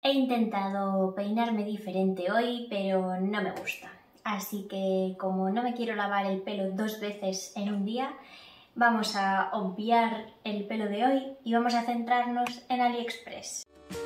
He intentado peinarme diferente hoy, pero no me gusta. Así que como no me quiero lavar el pelo 2 veces en un día, vamos a obviar el pelo de hoy y vamos a centrarnos en AliExpress.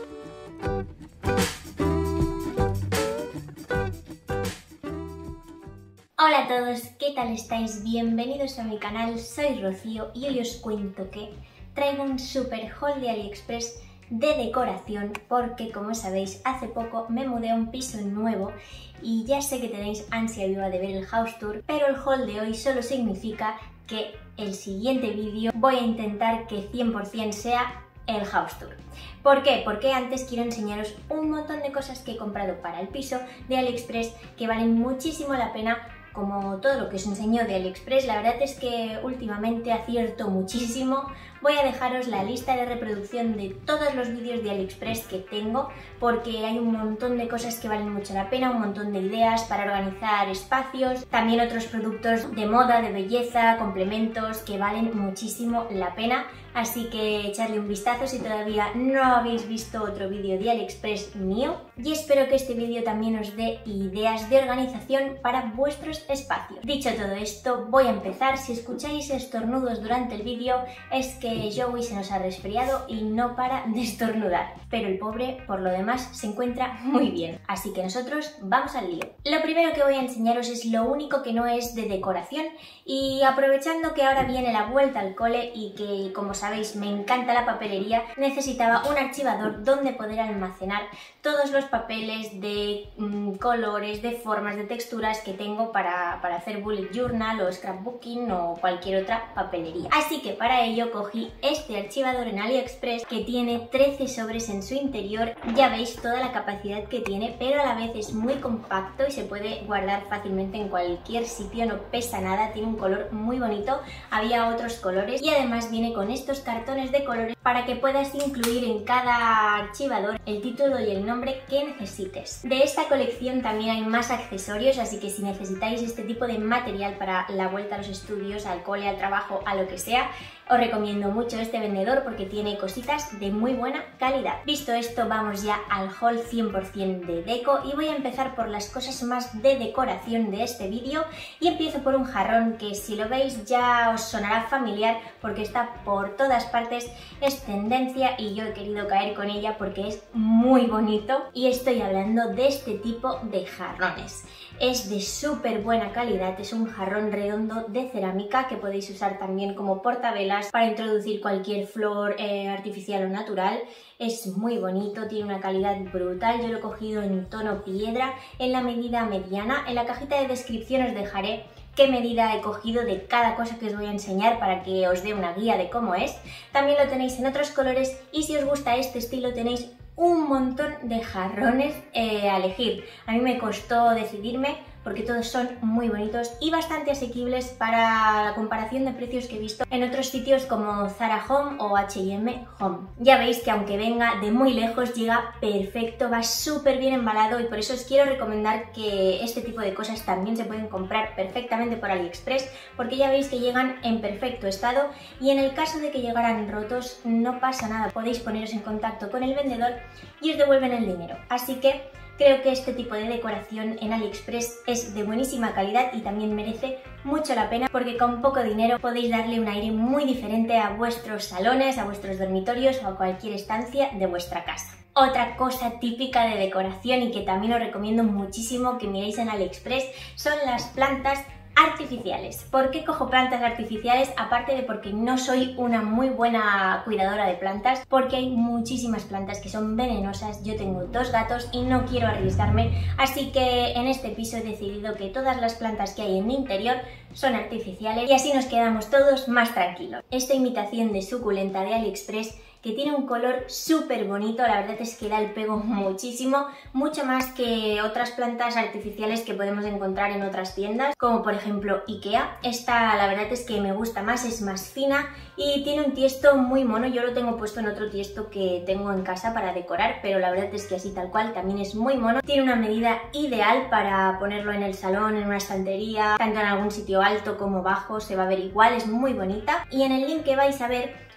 Hola a todos, ¿qué tal estáis? Bienvenidos a mi canal, soy Rocío y hoy os cuento que traigo un super haul de AliExpress de decoración porque, como sabéis, hace poco me mudé a un piso nuevo y ya sé que tenéis ansia viva de ver el house tour, pero el haul de hoy solo significa que el siguiente vídeo voy a intentar que 100% sea el house tour. ¿Por qué? Porque antes quiero enseñaros un montón de cosas que he comprado para el piso de AliExpress que valen muchísimo la pena. Como todo lo que os enseño de AliExpress, la verdad es que últimamente acierto muchísimo. Voy a dejaros la lista de reproducción de todos los vídeos de AliExpress que tengo, porque hay un montón de cosas que valen mucho la pena, un montón de ideas para organizar espacios, también otros productos de moda, de belleza, complementos que valen muchísimo la pena. Así que echadle un vistazo si todavía no habéis visto otro vídeo de AliExpress mío, y espero que este vídeo también os dé ideas de organización para vuestros espacios. Dicho todo esto, voy a empezar. Si escucháis estornudos durante el vídeo es que Joey se nos ha resfriado y no para de estornudar, pero el pobre por lo demás se encuentra muy bien, así que nosotros vamos al lío. Lo primero que voy a enseñaros es lo único que no es de decoración, y aprovechando que ahora viene la vuelta al cole y que, como sabéis, me encanta la papelería, necesitaba un archivador donde poder almacenar todos los papeles de colores, de formas, de texturas que tengo para hacer bullet journal o scrapbooking o cualquier otra papelería. Así que para ello cogí este archivador en AliExpress que tiene 13 sobres en su interior. Ya veis toda la capacidad que tiene, pero a la vez es muy compacto y se puede guardar fácilmente en cualquier sitio, no pesa nada, tiene un color muy bonito. Había otros colores y además viene con estos cartones de colores para que puedas incluir en cada archivador el título y el nombre que necesites. De esta colección también hay más accesorios, así que si necesitáis este tipo de material para la vuelta a los estudios, al cole, al trabajo, a lo que sea, os recomiendo mucho este vendedor porque tiene cositas de muy buena calidad. Visto esto, vamos ya al haul 100% de deco y voy a empezar por las cosas más de decoración de este vídeo, y empiezo por un jarrón que, si lo veis, ya os sonará familiar porque está por todas partes, es tendencia y yo he querido caer con ella porque es muy bonito, y estoy hablando de este tipo de jarrones. Es de súper buena calidad, es un jarrón redondo de cerámica que podéis usar también como portavelas para introducir cualquier flor artificial o natural. Es muy bonito, tiene una calidad brutal. Yo lo he cogido en tono piedra, en la medida mediana. En la cajita de descripción os dejaré qué medida he cogido de cada cosa que os voy a enseñar para que os dé una guía de cómo es. También lo tenéis en otros colores, y si os gusta este estilo tenéis un montón de jarrones a elegir. A mí me costó decidirme porque todos son muy bonitos y bastante asequibles para la comparación de precios que he visto en otros sitios como Zara Home o H&M Home. Ya veis que aunque venga de muy lejos, llega perfecto, va súper bien embalado, y por eso os quiero recomendar que este tipo de cosas también se pueden comprar perfectamente por AliExpress, porque ya veis que llegan en perfecto estado, y en el caso de que llegaran rotos no pasa nada, podéis poneros en contacto con el vendedor y os devuelven el dinero. Así que creo que este tipo de decoración en AliExpress es de buenísima calidad y también merece mucho la pena, porque con poco dinero podéis darle un aire muy diferente a vuestros salones, a vuestros dormitorios o a cualquier estancia de vuestra casa. Otra cosa típica de decoración y que también os recomiendo muchísimo que miréis en AliExpress son las plantas artificiales. ¿Por qué cojo plantas artificiales? Aparte de porque no soy una muy buena cuidadora de plantas, porque hay muchísimas plantas que son venenosas. Yo tengo 2 gatos y no quiero arriesgarme, así que en este piso he decidido que todas las plantas que hay en mi interior son artificiales y así nos quedamos todos más tranquilos. Esta imitación de suculenta de AliExpress, que tiene un color súper bonito, la verdad es que da el pego muchísimo, mucho más que otras plantas artificiales que podemos encontrar en otras tiendas, como por ejemplo IKEA. Esta la verdad es que me gusta más, es más fina y tiene un tiesto muy mono. Yo lo tengo puesto en otro tiesto que tengo en casa para decorar, pero la verdad es que así tal cual también es muy mono. Tiene una medida ideal para ponerlo en el salón, en una estantería, tanto en algún sitio alto como bajo, se va a ver igual, es muy bonita. Y en el link que vais a ver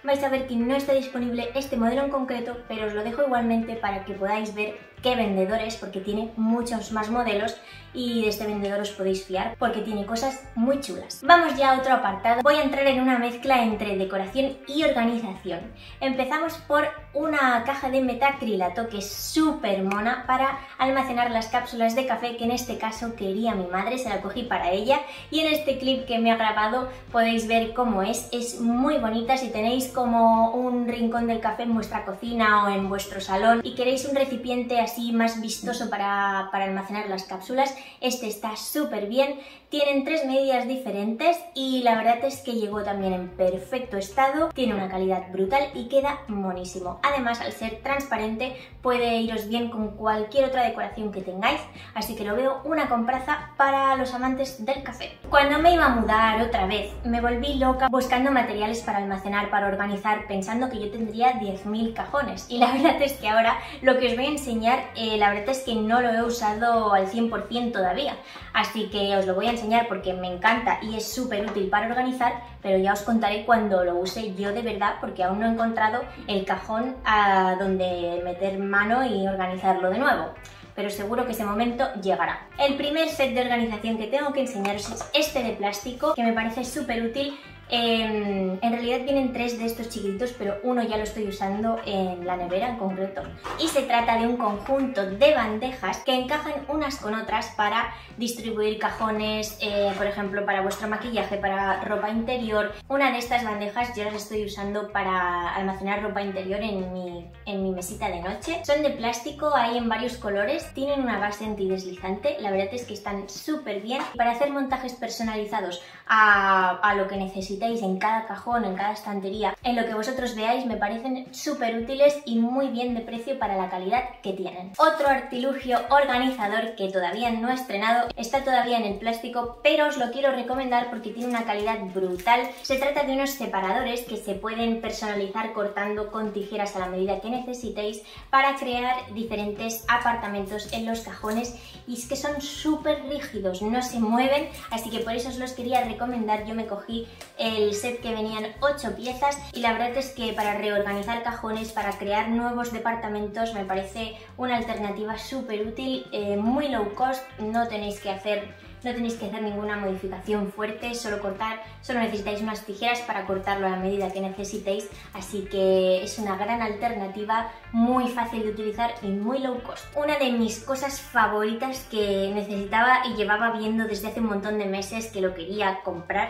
vais a ver que no está disponible este modelo en concreto, pero os lo dejo igualmente para que podáis ver qué vendedor es, porque tiene muchos más modelos y de este vendedor os podéis fiar porque tiene cosas muy chulas. Vamos ya a otro apartado. Voy a entrar en una mezcla entre decoración y organización. Empezamos por una caja de metacrilato que es súper mona para almacenar las cápsulas de café, que en este caso quería mi madre, se la cogí para ella, y en este clip que me ha grabado podéis ver cómo es muy bonita. Si tenéis como un rincón del café en vuestra cocina o en vuestro salón y queréis un recipiente así más vistoso para almacenar las cápsulas, este está súper bien. Tienen 3 medidas diferentes y la verdad es que llegó también en perfecto estado, tiene una calidad brutal y queda monísimo. Además, al ser transparente puede iros bien con cualquier otra decoración que tengáis, así que lo veo una compraza para los amantes del café. Cuando me iba a mudar otra vez, me volví loca buscando materiales para almacenar, para organizar, pensando que yo tendría 10.000 cajones, y la verdad es que ahora lo que os voy a enseñar, la verdad es que no lo he usado al 100% todavía, así que os lo voy a enseñar porque me encanta y es súper útil para organizar, pero ya os contaré cuando lo use yo de verdad, porque aún no he encontrado el cajón a donde meter mano y organizarlo de nuevo, pero seguro que ese momento llegará. El primer set de organización que tengo que enseñaros es este de plástico, que me parece súper útil. En realidad vienen 3 de estos chiquititos, pero uno ya lo estoy usando en la nevera en concreto, y se trata de un conjunto de bandejas que encajan unas con otras para distribuir cajones, por ejemplo para vuestro maquillaje, para ropa interior. Una de estas bandejas yo las estoy usando para almacenar ropa interior en mi mesita de noche. Son de plástico, hay en varios colores, tienen una base antideslizante, la verdad es que están súper bien para hacer montajes personalizados a lo que necesitéis en cada cajón, en cada estantería, en lo que vosotros veáis. Me parecen súper útiles y muy bien de precio para la calidad que tienen. Otro artilugio organizador que todavía no he estrenado, está todavía en el plástico, pero os lo quiero recomendar porque tiene una calidad brutal. Se trata de unos separadores que se pueden personalizar cortando con tijeras a la medida que necesitéis para crear diferentes apartamentos en los cajones, y es que son súper rígidos, no se mueven, así que por eso os los quería recomendar. Yo me cogí el set que venían 8 piezas y la verdad es que para reorganizar cajones, para crear nuevos departamentos, me parece una alternativa súper útil, muy low cost. No tenéis que hacer ninguna modificación fuerte, solo necesitáis unas tijeras para cortarlo a la medida que necesitéis, así que es una gran alternativa, muy fácil de utilizar y muy low cost. Una de mis cosas favoritas que necesitaba y llevaba viendo desde hace un montón de meses que lo quería comprar,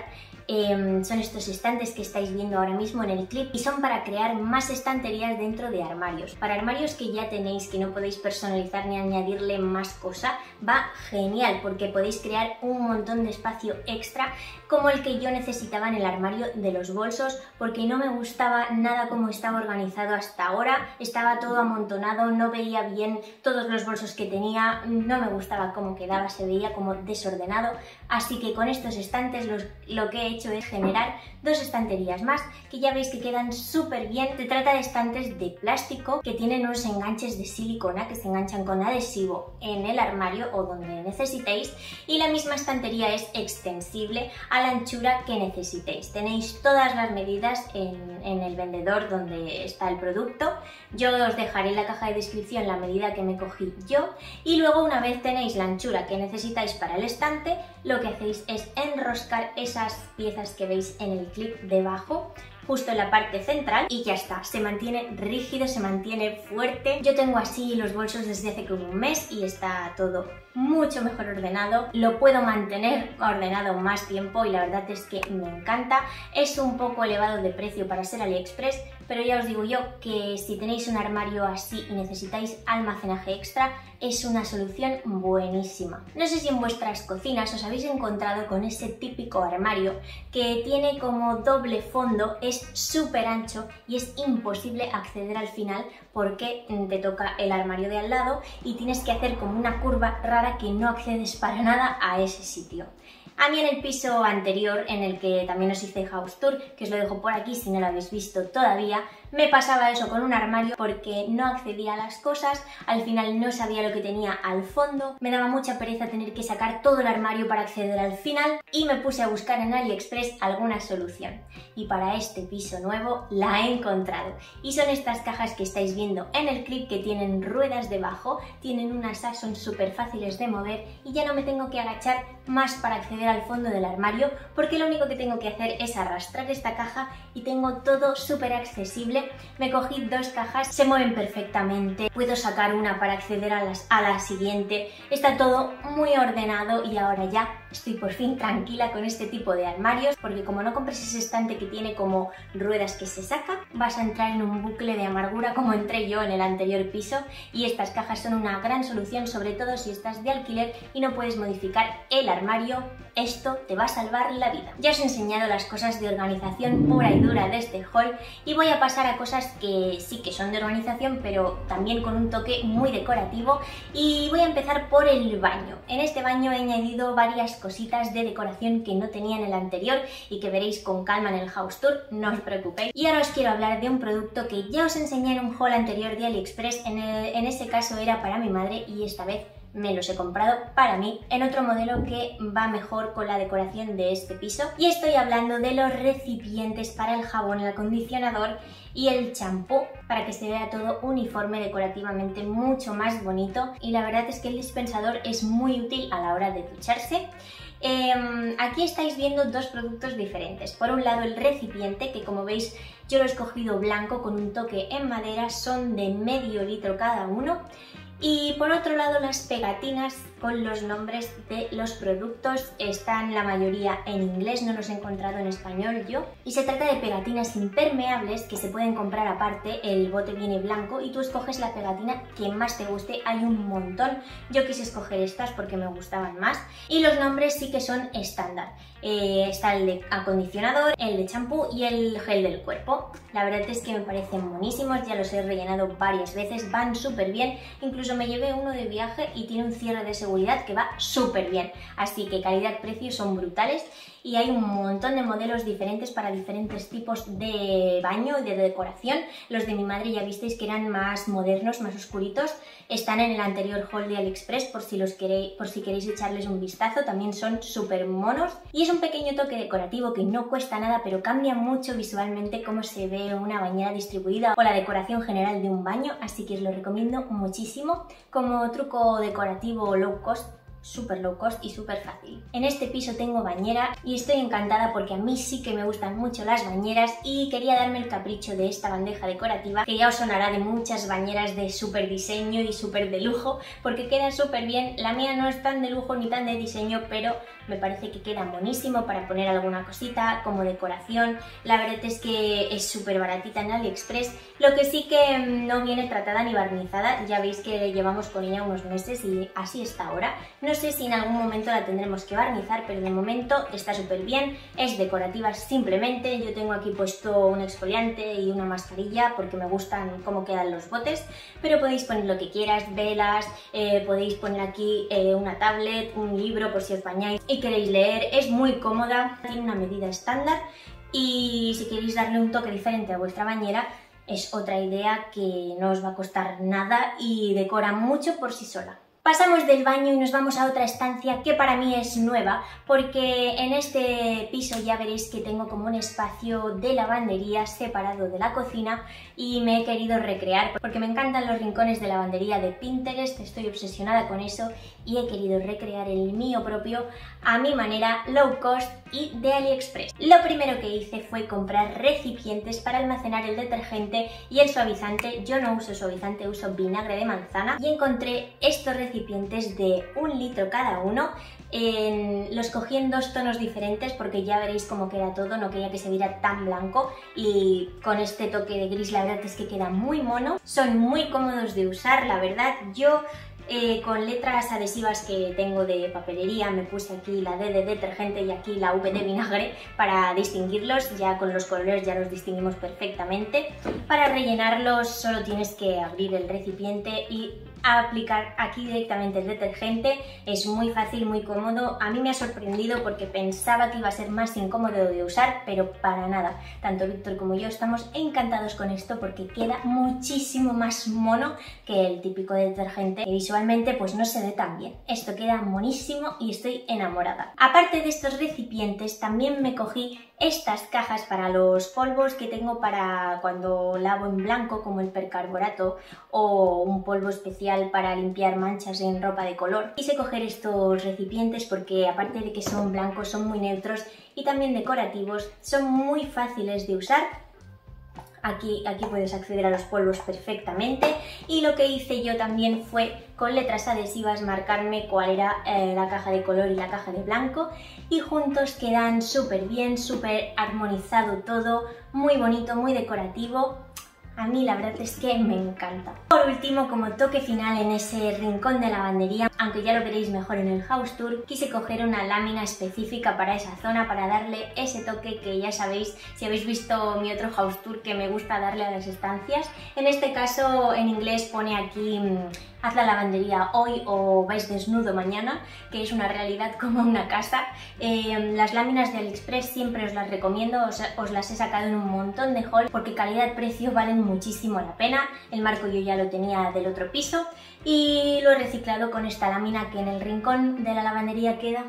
son estos estantes que estáis viendo ahora mismo en el clip, y son para crear más estanterías dentro de armarios. Para armarios que ya tenéis, que no podéis personalizar ni añadirle más cosa, va genial porque podéis crear un montón de espacio extra, como el que yo necesitaba en el armario de los bolsos, porque no me gustaba nada cómo estaba organizado hasta ahora. Estaba todo amontonado, no veía bien todos los bolsos que tenía, no me gustaba cómo quedaba, se veía como desordenado, así que con estos estantes lo que he hecho es generar 2 estanterías más, que ya veis que quedan súper bien. Se trata de estantes de plástico que tienen unos enganches de silicona que se enganchan con adhesivo en el armario o donde necesitéis, y la misma estantería es extensible a la anchura que necesitéis. Tenéis todas las medidas en el vendedor donde está el producto. Yo os dejaré en la caja de descripción la medida que me cogí yo, y luego, una vez tenéis la anchura que necesitáis para el estante, lo que hacéis es enroscar esas piezas que veis en el clip debajo, justo en la parte central, y ya está. Se mantiene rígido, se mantiene fuerte. Yo tengo así los bolsos desde hace como un mes y está todo mucho mejor ordenado. Lo puedo mantener ordenado más tiempo y la verdad es que me encanta. Es un poco elevado de precio para ser AliExpress, pero ya os digo yo que si tenéis un armario así y necesitáis almacenaje extra, es una solución buenísima. No sé si en vuestras cocinas os habéis encontrado con ese típico armario que tiene como doble fondo, es súper ancho y es imposible acceder al final porque te toca el armario de al lado y tienes que hacer como una curva rara que no accedes para nada a ese sitio. A mí en el piso anterior, en el que también os hice house tour, que os lo dejo por aquí si no lo habéis visto todavía, Me pasaba eso con un armario porque no accedía a las cosas, al final no sabía lo que tenía al fondo, me daba mucha pereza tener que sacar todo el armario para acceder al final y me puse a buscar en AliExpress alguna solución. Y para este piso nuevo la he encontrado. Y son estas cajas que estáis viendo en el clip, que tienen ruedas debajo, tienen unas asas, son súper fáciles de mover y ya no me tengo que agachar más para acceder al fondo del armario, porque lo único que tengo que hacer es arrastrar esta caja y tengo todo súper accesible. Me cogí 2 cajas, se mueven perfectamente, puedo sacar una para acceder a la siguiente, está todo muy ordenado y ahora ya estoy por fin tranquila con este tipo de armarios, porque como no compres ese estante que tiene como ruedas que se saca, vas a entrar en un bucle de amargura como entré yo en el anterior piso, y estas cajas son una gran solución, sobre todo si estás de alquiler y no puedes modificar el armario. Esto te va a salvar la vida. Ya os he enseñado las cosas de organización pura y dura de este haul y voy a pasar a cosas que sí que son de organización, pero también con un toque muy decorativo, y voy a empezar por el baño. En este baño he añadido varias cositas de decoración que no tenía en el anterior y que veréis con calma en el house tour, no os preocupéis. Y ahora os quiero hablar de un producto que ya os enseñé en un haul anterior de AliExpress, en ese caso era para mi madre y esta vez me los he comprado para mí en otro modelo que va mejor con la decoración de este piso, y estoy hablando de los recipientes para el jabón, el acondicionador y el champú, para que se vea todo uniforme, decorativamente mucho más bonito. Y la verdad es que el dispensador es muy útil a la hora de ducharse. Aquí estáis viendo 2 productos diferentes. Por un lado el recipiente, que como veis yo lo he escogido blanco con un toque en madera, son de medio litro cada uno. Y por otro lado las pegatinas con los nombres de los productos, están la mayoría en inglés, no los he encontrado en español yo. Y se trata de pegatinas impermeables que se pueden comprar aparte, el bote viene blanco y tú escoges la pegatina que más te guste, hay un montón. Yo quise escoger estas porque me gustaban más y los nombres sí que son estándar. Está el de acondicionador, el de champú y el gel del cuerpo. La verdad es que me parecen buenísimos, ya los he rellenado varias veces, van súper bien. Incluso me llevé uno de viaje y tiene un cierre de seguridad que va súper bien. Así que calidad-precio son brutales y hay un montón de modelos diferentes para diferentes tipos de baño y de decoración. Los de mi madre ya visteis que eran más modernos, más oscuritos. Están en el anterior haul de AliExpress por si queréis echarles un vistazo, también son súper monos. Y es un pequeño toque decorativo que no cuesta nada, pero cambia mucho visualmente cómo se ve una bañera distribuida o la decoración general de un baño, así que os lo recomiendo muchísimo como truco decorativo low cost. Súper low cost y súper fácil. En este piso tengo bañera y estoy encantada porque a mí sí que me gustan mucho las bañeras y quería darme el capricho de esta bandeja decorativa, que ya os sonará de muchas bañeras de súper diseño y súper de lujo, porque queda súper bien. La mía no es tan de lujo ni tan de diseño, pero me parece que queda buenísimo para poner alguna cosita como decoración. La verdad es que es súper baratita en AliExpress, lo que sí que no viene tratada ni barnizada. Ya veis que llevamos con ella unos meses y así está ahora. No sé si en algún momento la tendremos que barnizar, pero de momento está súper bien, es decorativa simplemente. Yo tengo aquí puesto un exfoliante y una mascarilla porque me gustan cómo quedan los botes, pero podéis poner lo que quieras, velas, podéis poner aquí una tablet, un libro por si os bañáis y queréis leer. Es muy cómoda, tiene una medida estándar y si queréis darle un toque diferente a vuestra bañera es otra idea que no os va a costar nada y decora mucho por sí sola. Pasamos del baño y nos vamos a otra estancia que para mí es nueva, porque en este piso ya veréis que tengo como un espacio de lavandería separado de la cocina y me he querido recrear porque me encantan los rincones de lavandería de Pinterest, estoy obsesionada con eso y he querido recrear el mío propio a mi manera, low cost y de AliExpress. Lo primero que hice fue comprar recipientes para almacenar el detergente y el suavizante. Yo no uso suavizante, uso vinagre de manzana y encontré estos recipientes de 1 litro cada uno. Los cogí en 2 tonos diferentes porque ya veréis cómo queda todo, no quería que se viera tan blanco y con este toque de gris la verdad es que queda muy mono. Son muy cómodos de usar, la verdad. Yo con letras adhesivas que tengo de papelería me puse aquí la D de detergente y aquí la V de vinagre para distinguirlos. Ya con los colores ya los distinguimos perfectamente. Para rellenarlos solo tienes que abrir el recipiente y a aplicar aquí directamente el detergente. Es muy fácil, muy cómodo. A mí me ha sorprendido porque pensaba que iba a ser más incómodo de usar, pero para nada. Tanto Víctor como yo estamos encantados con esto porque queda muchísimo más mono que el típico detergente que visualmente pues no se ve tan bien. Esto queda monísimo y estoy enamorada. Aparte de estos recipientes, también me cogí estas cajas para los polvos que tengo para cuando lavo en blanco, como el percarbonato, o un polvo especial para limpiar manchas en ropa de color. Quise coger estos recipientes porque aparte de que son blancos, son muy neutros y también decorativos, son muy fáciles de usar. Aquí puedes acceder a los polvos perfectamente, y lo que hice yo también fue con letras adhesivas marcarme cuál era la caja de color y la caja de blanco, y juntos quedan súper bien, súper armonizado todo, muy bonito, muy decorativo. A mí la verdad es que me encanta. Por último, como toque final en ese rincón de lavandería, aunque ya lo veréis mejor en el house tour, quise coger una lámina específica para esa zona para darle ese toque que ya sabéis si habéis visto mi otro house tour que me gusta darle a las estancias. En este caso en inglés pone aquí haz la lavandería hoy o vais desnudo mañana, que es una realidad como una casa. Las láminas de AliExpress siempre os las recomiendo, os las he sacado en un montón de haul porque calidad-precio valen muchísimo la pena. El marco yo ya lo tenía del otro piso y lo he reciclado con esta lámina que en el rincón de la lavandería queda.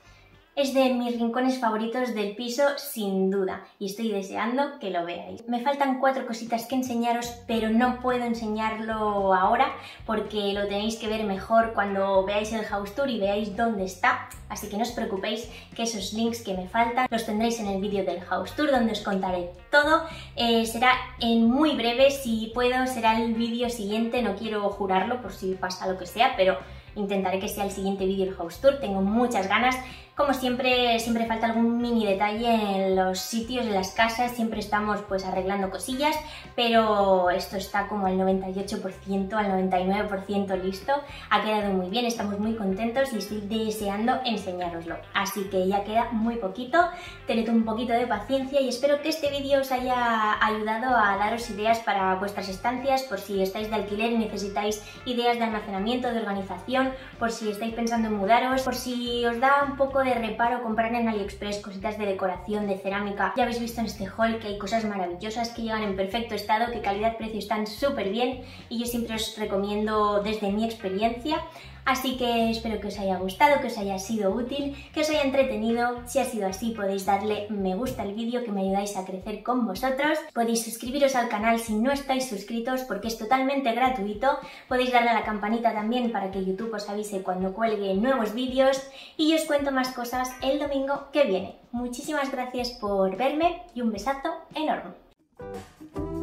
Es de mis rincones favoritos del piso sin duda y estoy deseando que lo veáis. Me faltan 4 cositas que enseñaros, pero no puedo enseñarlo ahora porque lo tenéis que ver mejor cuando veáis el house tour y veáis dónde está. Así que no os preocupéis que esos links que me faltan los tendréis en el vídeo del house tour donde os contaré todo. Será en muy breve, si puedo será el vídeo siguiente, no quiero jurarlo por si pasa lo que sea, pero intentaré que sea el siguiente vídeo del house tour, tengo muchas ganas. Como siempre falta algún mini detalle en los sitios, en las casas, siempre estamos pues arreglando cosillas, pero esto está como al 98%, al 99% listo, ha quedado muy bien, estamos muy contentos y estoy deseando enseñároslo. Así que ya queda muy poquito, tened un poquito de paciencia y espero que este vídeo os haya ayudado a daros ideas para vuestras estancias, por si estáis de alquiler y necesitáis ideas de almacenamiento, de organización, por si estáis pensando en mudaros, por si os da un poco de reparo comprar en AliExpress cositas de decoración, de cerámica. Ya habéis visto en este haul que hay cosas maravillosas que llegan en perfecto estado, que calidad-precio están súper bien y yo siempre os recomiendo desde mi experiencia. Así que espero que os haya gustado, que os haya sido útil, que os haya entretenido. Si ha sido así podéis darle me gusta al vídeo, que me ayudáis a crecer con vosotros. Podéis suscribiros al canal si no estáis suscritos porque es totalmente gratuito. Podéis darle a la campanita también para que YouTube os avise cuando cuelgue nuevos vídeos. Y yo os cuento más cosas el domingo que viene. Muchísimas gracias por verme y un besazo enorme.